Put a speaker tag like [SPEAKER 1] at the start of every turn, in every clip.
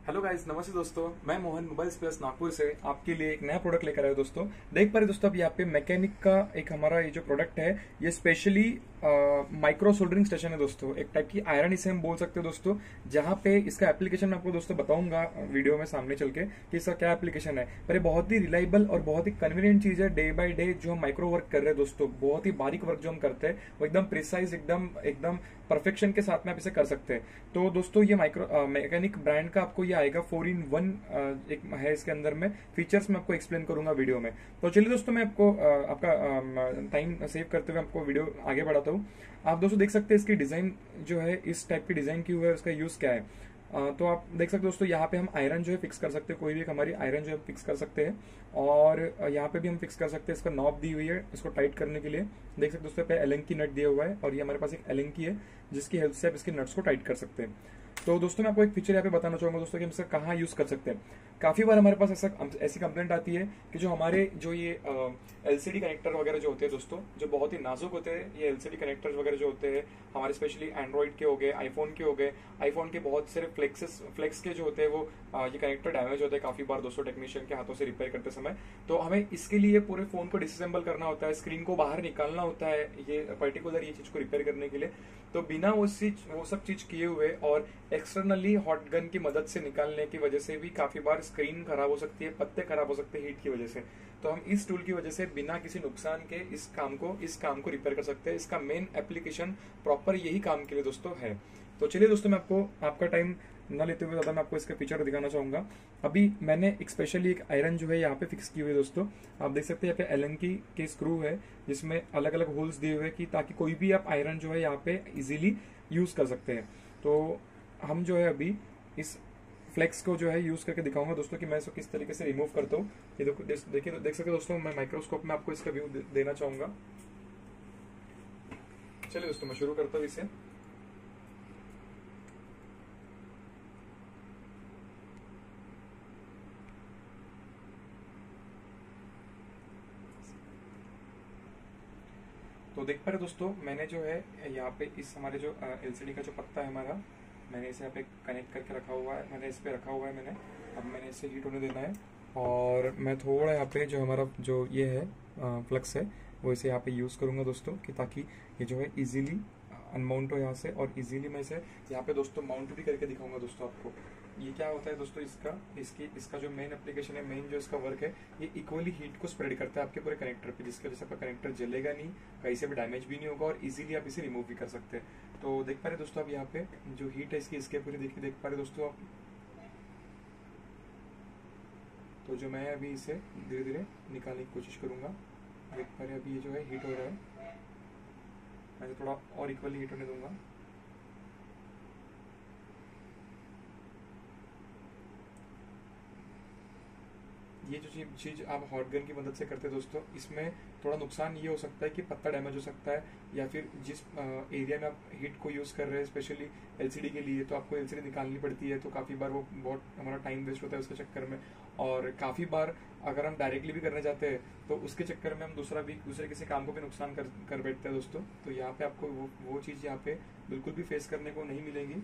[SPEAKER 1] Hello guys, नमस्ते दोस्तों। मैं मोहन मोबाइल्स प्लस नागपुर से आपके लिए एक नया प्रोडक्ट लेकर आया हूं दोस्तों। देख पा रहे दोस्तों, अब यहाँ पे मैकेनिक का एक हमारा ये जो प्रोडक्ट है, ये स्पेशली माइक्रो सोल्डरिंग स्टेशन है दोस्तों। एक टाइप की आयरन इसे हम बोल सकते हैं दोस्तों। जहाँ पे इसका एप्लीकेशन मैं आपको दोस्तों बताऊंगा वीडियो में सामने चल के कि इसका क्या एप्लीकेशन है। पर ये बहुत ही रिलायबल और बहुत ही कन्वीनियंट चीज है। डे बाय डे जो हम माइक्रो वर्क कर रहे हैं दोस्तों, बहुत ही बारीक वर्क जो हम करते हैं वो एकदम प्रिसाइज, एकदम एकदम परफेक्शन के साथ में आप इसे कर सकते हैं। तो दोस्तों ये माइक्रो मैकेनिक ब्रांड का आपको ये आएगा 4-in-1 एक है। इसके अंदर में फीचर्स मैं आपको एक्सप्लेन करूंगा वीडियो में। तो चलिए दोस्तों, मैं आपको आपका टाइम सेव करते हुए आपको वीडियो आगे बढ़ाता हूँ। आप दोस्तों देख सकते हैं इसकी डिजाइन जो है, इस टाइप की डिजाइन की हुई है, उसका यूज क्या है। तो आप देख सकते हैं दोस्तों, यहाँ पे हम आयरन जो है फिक्स कर सकते हैं। कोई भी एक हमारी आयरन जो है फिक्स कर सकते हैं। और यहाँ पे भी हम फिक्स कर सकते हैं। इसका नॉब दी हुई है इसको टाइट करने के लिए। देख सकते हैं दोस्तों, पे एलन की नट दिया हुआ है और ये हमारे पास एक एलन की है जिसकी हेल्प से आप इसके नट्स को टाइट कर सकते हैं। तो दोस्तों मैं आपको एक फीचर यहाँ पे बताना चाहूंगा दोस्तों कि हम इसे कहाँ यूज कर सकते हैं। काफी बार हमारे पास ऐसी कंप्लेंट आती है कि जो हमारे जो ये एलसीडी कनेक्टर वगैरह जो होते हैं दोस्तों, जो बहुत ही नाजुक होते हैं, ये एलसीडी कनेक्टर्स वगैरह जो होते हैं हमारे, स्पेशली एंड्रॉइड के हो गए, आईफोन के हो गए, आईफोन के बहुत सारे फ्लेक्स के जो होते हैं वो ये कनेक्टर डैमेज होते हैं काफी बार दोस्तों टेक्नीशियन के हाथों से रिपेयर करते समय। तो हमें इसके लिए पूरे फोन को डिसअसेंबल करना होता है, स्क्रीन को बाहर निकालना होता है ये पर्टिकुलर ये चीज को रिपेयर करने के लिए। तो बिना वो सब चीज किए हुए और एक्सटर्नली हॉट गन की मदद से निकालने की वजह से भी काफी बार स्क्रीन खराब हो सकती है, पत्ते खराब हो सकते हैं हीट की वजह से। तो हम इस टूल की वजह से बिना किसी नुकसान के इस काम को रिपेयर कर सकते हैं। इसका मेन एप्लीकेशन प्रॉपर यही काम के लिए दोस्तों है। तो चलिए दोस्तों, मैं आपको आपका टाइम न लेते हुए ज्यादा मैं आपको इसका फीचर दिखाना चाहूंगा। अभी मैंने एक स्पेशली एक आयरन जो है यहाँ पे फिक्स की हुई है दोस्तों। आप देख सकते हैं यहाँ पे एलन की के स्क्रू है जिसमें अलग अलग होल्स दिए हुए हैं कि ताकि कोई भी आप आयरन जो है यहाँ पे इजीली यूज कर सकते हैं। तो हम जो है अभी इस फ्लेक्स को जो है यूज करके दिखाऊंगा दोस्तों कि मैं इसको किस तरीके से रिमूव करता हूँ। ये देखिए, देख सकते दोस्तों, मैं माइक्रोस्कोप में आपको इसका व्यू देना चाहूंगा। चलिए दोस्तों, मैं शुरू करता हूँ इसे। तो देख पा रहे दोस्तों, मैंने जो है यहाँ पे इस हमारे जो एलसीडी का जो पत्ता है हमारा, मैंने इसे यहाँ पे कनेक्ट करके रखा हुआ है। मैंने इस पे रखा हुआ है मैंने। अब मैंने इसे हीट होने देना है और मैं थोड़ा यहाँ पे जो हमारा जो ये है फ्लक्स है वो इसे यहाँ पे यूज करूंगा दोस्तों कि ताकि ये जो है इजीली अनमाउंट हो यहाँ से। और इजीली मैं इसे यहाँ पे दोस्तों माउंट भी करके दिखाऊंगा दोस्तों आपको। ये क्या होता है दोस्तों, इसका जो मेन एप्लीकेशन है, मेन जो इसका वर्क है, ये इक्वली हीट को स्प्रेड करता है आपके पूरे कनेक्टर पे, जिसकी वजह से आपका कनेक्टर जलेगा नहीं, कहीं से भी डैमेज भी नहीं होगा और इजीली आप इसे रिमूव भी कर सकते हैं। तो देख पा रहे दोस्तों, आप यहाँ पे जो हीट है इसकी इसके पूरी देख पा रहे दोस्तों आप। तो जो मैं अभी इसे धीरे धीरे निकालने की कोशिश करूंगा। देख पा रहे अभी ये जो है हीट हो रहा है। मैं थोड़ा और इक्वली हीट होने दूंगा। ये जो चीज आप हॉट गन की मदद से करते हैं दोस्तों, इसमें थोड़ा नुकसान ये हो सकता है कि पत्ता डैमेज हो सकता है, या फिर जिस एरिया में आप हीट को यूज कर रहे हैं स्पेशली एलसीडी के लिए, तो आपको एलसीडी निकालनी पड़ती है। तो काफी बार वो बहुत हमारा टाइम वेस्ट होता है उसके चक्कर में। और काफी बार अगर हम डायरेक्टली भी करने जाते हैं तो उसके चक्कर में हम दूसरे किसी काम को भी नुकसान कर बैठते हैं दोस्तों। तो यहाँ पे आपको वो चीज यहाँ पे बिल्कुल भी फेस करने को नहीं मिलेगी।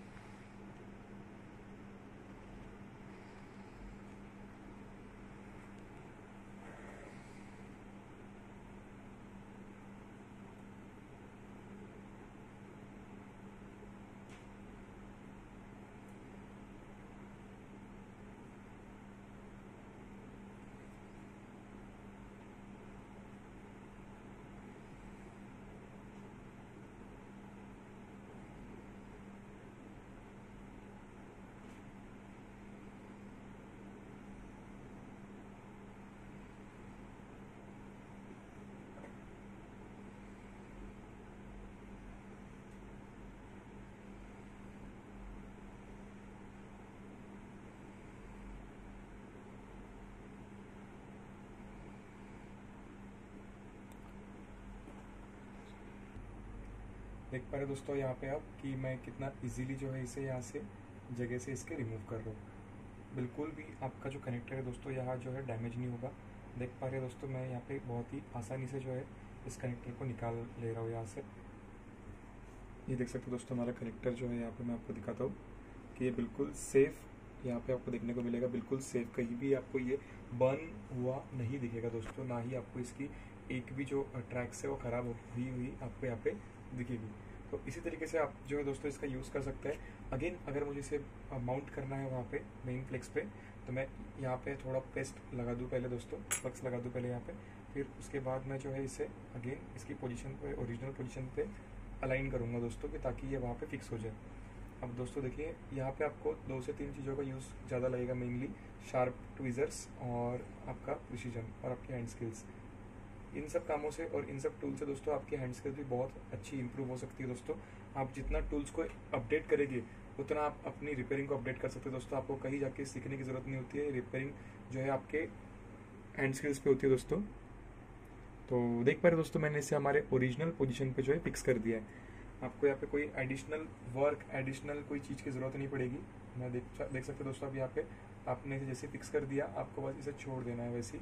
[SPEAKER 1] देख पा रहे दोस्तों यहाँ पे आप कि मैं कितना इजीली जो है इसे यहाँ से जगह से इसके रिमूव कर रहा हूँ। बिल्कुल भी आपका जो कनेक्टर है दोस्तों यहाँ जो है डैमेज नहीं होगा। देख पा रहे दोस्तों, मैं यहाँ पे बहुत ही आसानी से जो है इस कनेक्टर को निकाल ले रहा हूँ यहाँ से। ये देख सकते हो दोस्तों, हमारा कनेक्टर जो है यहाँ पे मैं आपको दिखाता हूँ कि ये बिल्कुल सेफ यहाँ पे आपको देखने को मिलेगा, बिल्कुल सेफ, कहीं भी आपको ये बर्न हुआ नहीं दिखेगा दोस्तों, ना ही आपको इसकी एक भी जो ट्रैक्स है वो ख़राब हुई आपको यहाँ पे दिखेगी। तो इसी तरीके से आप जो है दोस्तों इसका यूज़ कर सकते हैं। अगेन अगर मुझे इसे माउंट करना है वहाँ पे मेन फ्लेक्स पे, तो मैं यहाँ पे थोड़ा पेस्ट लगा दूँ पहले दोस्तों, फ्लक्स लगा दूँ पहले यहाँ पे, फिर उसके बाद मैं जो है इसे अगेन इसकी पोजीशन पे, ओरिजिनल पोजीशन पे अलाइन करूँगा दोस्तों, कि ताकि ये वहाँ पे फिक्स हो जाए। अब दोस्तों देखिए यहाँ पे आपको 2 से 3 चीज़ों का यूज़ ज़्यादा लगेगा, मेनली शार्प ट्विज़र्स और आपका प्रिसीजन और आपकी हैंड स्किल्स। इन सब कामों से और इन सब टूल से दोस्तों आपकी हैंड स्किल्स भी बहुत अच्छी इंप्रूव हो सकती है दोस्तों। आप जितना टूल्स को अपडेट करेंगे उतना आप अपनी रिपेयरिंग को अपडेट कर सकते हैं दोस्तों। आपको कहीं जाके सीखने की ज़रूरत नहीं होती है, रिपेयरिंग जो है आपके हैंड स्किल्स पे होती है दोस्तों। तो देख पा रहे दोस्तों मैंने इसे हमारे ओरिजिनल पोजीशन पे जो है फिक्स कर दिया है। आपको यहाँ पे कोई एडिशनल वर्क, एडिशनल कोई चीज़ की ज़रूरत नहीं पड़ेगी। मैं देख सकते हैं दोस्तों, अब यहाँ पे आपने इसे जैसे फिक्स कर दिया, आपको बस इसे छोड़ देना है वैसे ही।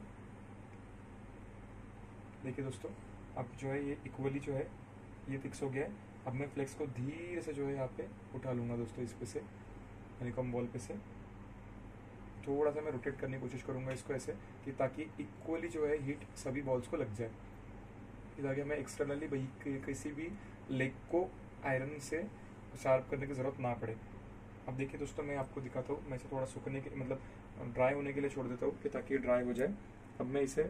[SPEAKER 1] देखिए दोस्तों अब जो है ये इक्वली जो है ये फिक्स हो गया है। अब मैं फ्लेक्स को धीरे से जो है यहाँ पे उठा लूँगा दोस्तों, इस पे से हनीकॉम्ब बॉल पे से थोड़ा सा मैं रोटेट करने की कोशिश करूँगा इसको ऐसे, कि ताकि इक्वली जो है हीट सभी बॉल्स को लग जाए, ताकि हमें एक्सटर्नली किसी भी लेग को आयरन से शार्प करने की ज़रूरत ना पड़े। अब देखिए दोस्तों मैं आपको दिखाता हूँ, मैं इसे थोड़ा सूखने के मतलब ड्राई होने के लिए छोड़ देता हूँ, कि ताकि ड्राई हो जाए। अब मैं इसे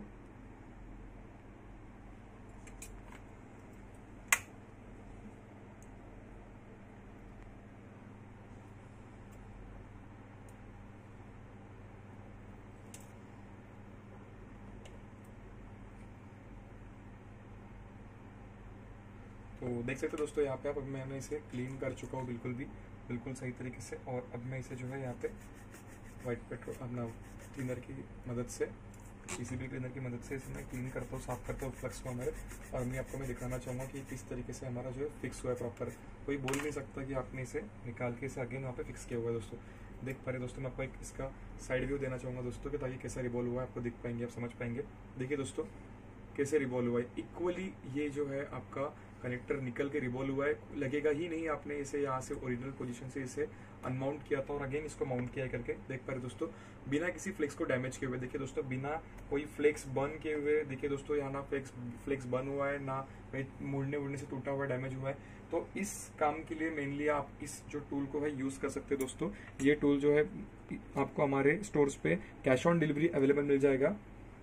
[SPEAKER 1] तो देख सकते हो दोस्तों यहाँ पे अब मैंने इसे क्लीन कर चुका हूँ बिल्कुल सही तरीके से। और अब मैं इसे जो है यहाँ पे वाइट पेट्रोल अपना क्लीनर की मदद से, किसी भी क्लीनर की मदद से इसे मैं क्लीन करता हूँ, साफ करता हूँ फ्लक्स को हमारे। और मैं आपको दिखाना चाहूँगा कि किस तरीके से हमारा जो है फिक्स हुआ है प्रॉपर। कोई बोल नहीं सकता कि आपने इसे निकाल के इसे अगेन वहाँ पे फिक्स किया हुआ है दोस्तों। देख पा रहे दोस्तों, मैं आपको एक इसका साइड व्यू देना चाहूँगा दोस्तों, कि ताकि कैसा रिवॉल्व हुआ है आपको दिख पाएंगे, आप समझ पाएंगे। देखिए दोस्तों कैसे रिवॉल्व हुआ है इक्वली, ये जो है आपका कनेक्टर निकल के रिवॉल्व हुआ है। लगेगा ही नहीं आपने इसे यहाँ से ओरिजिनल पोजीशन से इसे अनमाउंट किया था और अगेन इसको माउंट किया करके। देख पा रहे दोस्तों बिना किसी फ्लेक्स को डैमेज किए हुए, देखिए दोस्तों बिना कोई फ्लेक्स बर्न किए हुए, देखिए दोस्तों यहाँ ना फ्लेक्स बर्न हुआ है, ना मुड़ने उड़ने से टूटा हुआ डैमेज हुआ है। तो इस काम के लिए मेनली आप इस जो टूल को है यूज कर सकते हैं दोस्तों। ये टूल जो है आपको हमारे स्टोर्स पे कैश ऑन डिलीवरी अवेलेबल मिल जाएगा।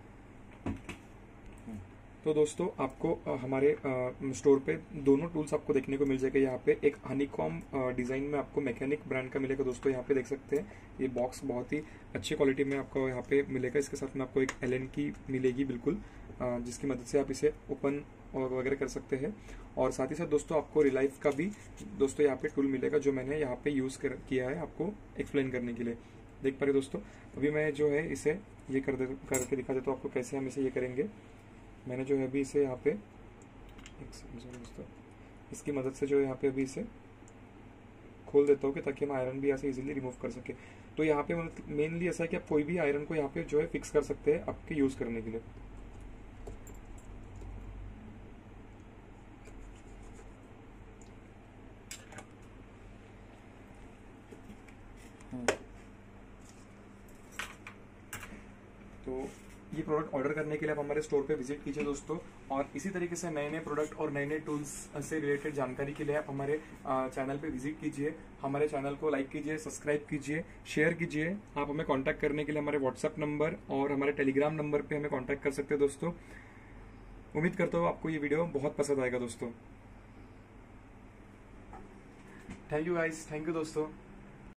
[SPEAKER 1] तो दोस्तों आपको हमारे स्टोर पे दोनों टूल्स आपको देखने को मिल जाएगा। यहाँ पे एक हनीकॉम्ब डिजाइन में आपको मैकेनिक ब्रांड का मिलेगा दोस्तों। यहाँ पे देख सकते हैं ये बॉक्स बहुत ही अच्छी क्वालिटी में आपको यहाँ पे मिलेगा। इसके साथ में आपको एक एलन की मिलेगी बिल्कुल, जिसकी मदद से आप इसे ओपन और वगैरह कर सकते हैं। और साथ ही साथ दोस्तों आपको रिलाइफ का भी दोस्तों यहाँ पे टूल मिलेगा, जो मैंने यहाँ पे यूज किया है आपको एक्सप्लेन करने के लिए। देख पा रहे दोस्तों अभी मैं जो है इसे ये करके दिखा देता हूँ आपको कैसे हम इसे ये करेंगे। मैंने जो है अभी इसे यहाँ पे एक सेकंड दोस्तों इसकी मदद से जो है यहाँ पे अभी इसे खोल देता हूँ, कि ताकि हम आयरन भी यहाँ से इजीली रिमूव कर सके। तो यहाँ पे मेनली ऐसा है कि आप कोई भी आयरन को यहाँ पे जो है फिक्स कर सकते हैं आपके यूज करने के लिए। तो ये प्रोडक्ट ऑर्डर करने के लिए आप हमारे स्टोर पे विजिट कीजिए दोस्तों। और इसी तरीके से नए नए प्रोडक्ट और नए नए टूल्स से रिलेटेड जानकारी के लिए आप हमारे चैनल पे विजिट कीजिए। हमारे चैनल को लाइक कीजिए, सब्सक्राइब कीजिए, शेयर कीजिए। आप हमें कांटेक्ट करने के लिए हमारे व्हाट्सएप नंबर और हमारे टेलीग्राम नंबर पे हमें कांटेक्ट कर सकते हैं दोस्तों। उम्मीद करता हूँ आपको ये वीडियो बहुत पसंद आएगा दोस्तों। Thank you guys, thank you दोस्तों।